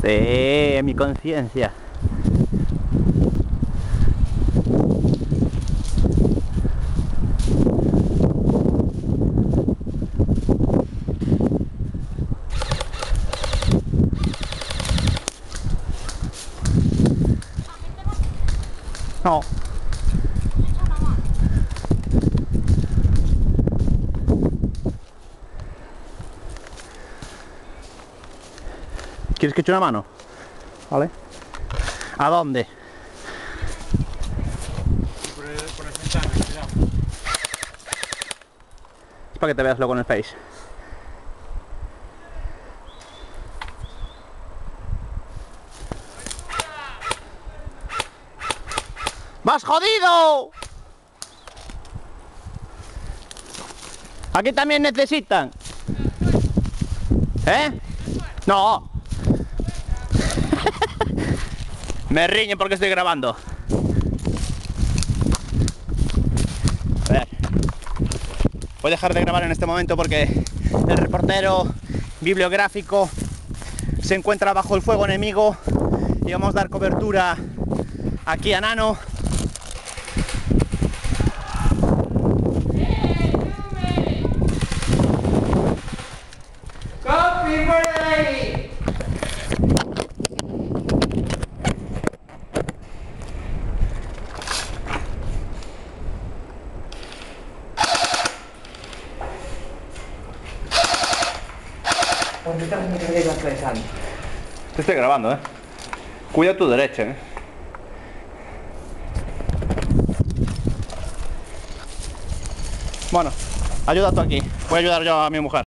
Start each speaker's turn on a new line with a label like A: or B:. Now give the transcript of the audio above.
A: Sí, mi conciencia. No. ¿Quieres que eche una mano? Vale. ¿A dónde?
B: Por las ventanas, cuidado.
A: Es para que te veas luego en el Face. ¡Más jodido! Aquí también necesitan. ¿Eh? No. Me riñen porque estoy grabando. A ver. Voy a dejar de grabar en este momento porque el reportero bibliográfico se encuentra bajo el fuego enemigo y vamos a dar cobertura aquí a Nano. Te estoy grabando, ¿eh? Cuida tu derecha, ¿eh? Bueno, ayuda tú aquí. Voy a ayudar yo a mi mujer.